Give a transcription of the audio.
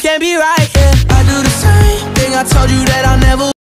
can't be right, yeah. I do the same thing, I told you that I never